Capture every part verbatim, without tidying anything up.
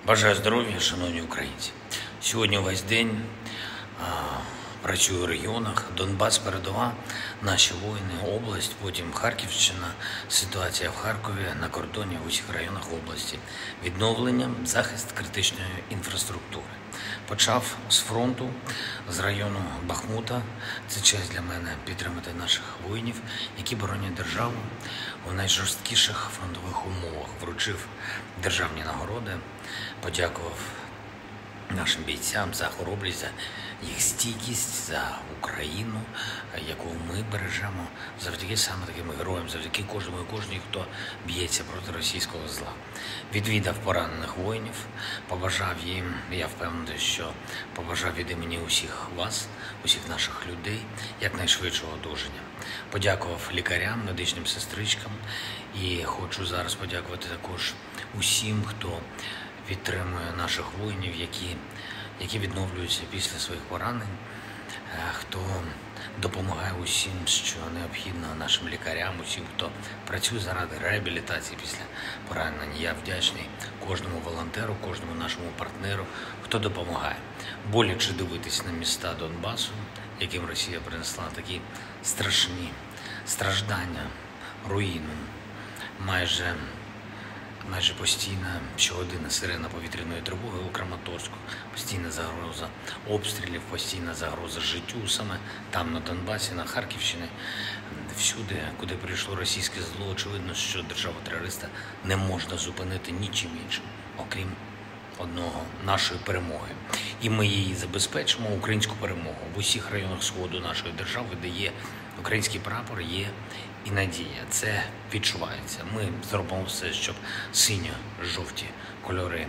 Бажаю здоров'я, шановні українці. Сьогодні весь день а, працюю в регіонах. Донбас, передова, наші воїни, область, потім Харківщина, ситуація в Харкові, на кордоні в усіх районах області. Відновлення, захист критичної інфраструктури. Почав з фронту, з району Бахмута. Це честь для мене підтримати наших воїнів, які боронять державу у найжорсткіших фронтових умовах. Вручив державні нагороди, подякував нашим бійцям за хоробрість, за їх стійкість, за Україну, яку ми бережемо, завдяки саме таким героям, завдяки кожному і кожній, хто б'ється проти російського зла. Відвідав поранених воїнів, побажав їм, я впевнений, що побажав від імені усіх вас, усіх наших людей, якнайшвидшого одужання. Подякував лікарям, медичним сестричкам і хочу зараз подякувати також усім, хто підтримує наших воїнів, які, які відновлюються після своїх поранень, хто допомагає усім, що необхідно нашим лікарям, усім, хто працює заради реабілітації після поранень. Я вдячний кожному волонтеру, кожному нашому партнеру, хто допомагає. Боляче дивитись на міста Донбасу, яким Росія принесла такі страшні страждання, руїну, майже Майже постійна щогодина сирена повітряної тривоги у Краматорську, постійна загроза обстрілів, постійна загроза життю саме там, на Донбасі, на Харківщині, всюди, куди прийшло російське зло. Очевидно, що державу-терориста не можна зупинити нічим іншим, окрім одного – нашої перемоги. І ми її забезпечимо, українську перемогу. В усіх районах Сходу нашої держави, де є український прапор, є і надія. Це відчувається. Ми зробимо все, щоб синьо-жовті кольори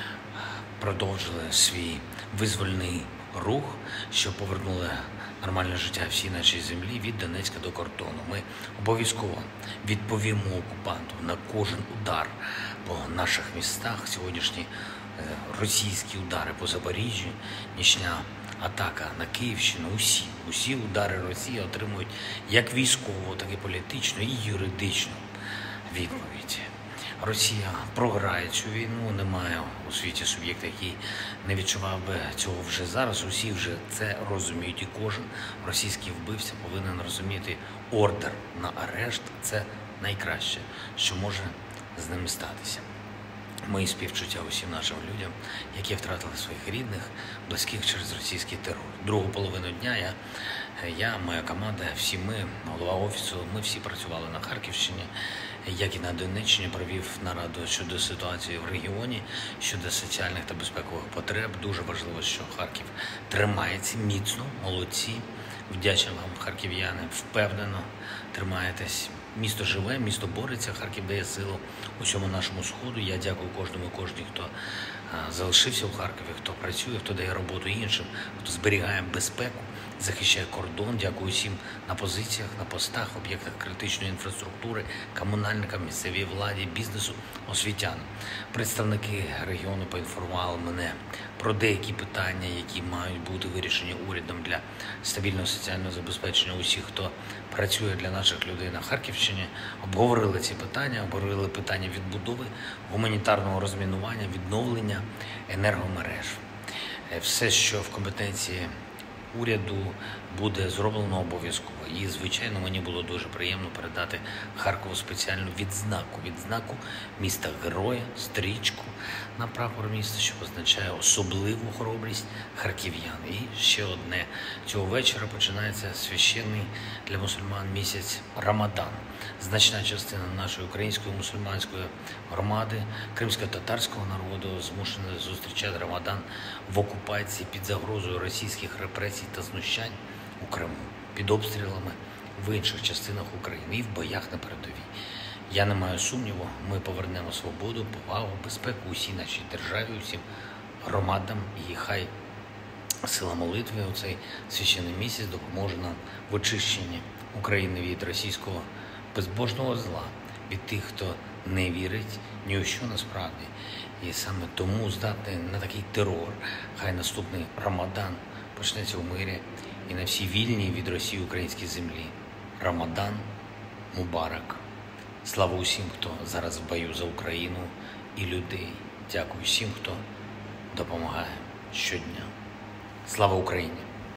продовжили свій визвольний рух, щоб повернули нормальне життя всій нашій землі від Донецька до кордону. Ми обов'язково відповімо окупанту на кожен удар по наших містах. Сьогоднішні російські удари по Запоріжжю, нічна атака на Київщину, усі, усі удари Росії отримують як військову, так і політичну і юридичну відповідь. Росія програє цю війну, немає у світі суб'єкта, який не відчував би цього вже зараз. Усі вже це розуміють, і кожен російський вбивця повинен розуміти: ордер на арешт – це найкраще, що може з ними статися. Мої співчуття усім нашим людям, які втратили своїх рідних, близьких через російський терор. Другу половину дня я, я, моя команда, всі ми, голова офісу, ми всі працювали на Харківщині, як і на Донеччині, провів нараду щодо ситуації в регіоні, щодо соціальних та безпекових потреб. Дуже важливо, що Харків тримається міцно, молодці. Вдячний вам, харків'яни, впевнено тримаєтесь. Місто живе, місто бореться, Харків дає силу усьому нашому Сходу. Я дякую кожному і кожній, хто а, залишився у Харкові, хто працює, хто дає роботу іншим, хто зберігає безпеку, захищає кордон. Дякую всім на позиціях, на постах, об'єктах критичної інфраструктури, комунальникам, місцевій владі, бізнесу, освітянам. Представники регіону поінформували мене про деякі питання, які мають бути вирішені урядом для стабільного соціального забезпечення усіх, хто працює для наших людей на Харківщині. Обговорили ці питання, обговорили питання відбудови, гуманітарного розмінування, відновлення енергомереж. Все, що в компетенції уряду, буде зроблено обов'язково. І, звичайно, мені було дуже приємно передати Харкову спеціальну відзнаку. Відзнаку міста-героя, стрічку на прапор міста, що означає особливу хоробрість харків'ян. І ще одне. Цього вечора починається священний для мусульман місяць Рамадан. Значна частина нашої української мусульманської громади, кримсько-татарського народу змушена зустрічати Рамадан в окупації під загрозою російських репресій та знущань у Криму, під обстрілами в інших частинах України і в боях на передовій. Я не маю сумніву, ми повернемо свободу, повагу, безпеку усій нашій державі, усім громадам, і хай сила молитви у цей священний місяць допоможе нам в очищенні України від російського безбожного зла, від тих, хто не вірить ні у що насправді. І саме тому здатний на такий терор. Хай наступний Рамадан почнеться у мирі і на всій вільній від Росії українській землі. Рамадан Мубарак. Слава усім, хто зараз в бою за Україну і людей. Дякую всім, хто допомагає щодня. Слава Україні!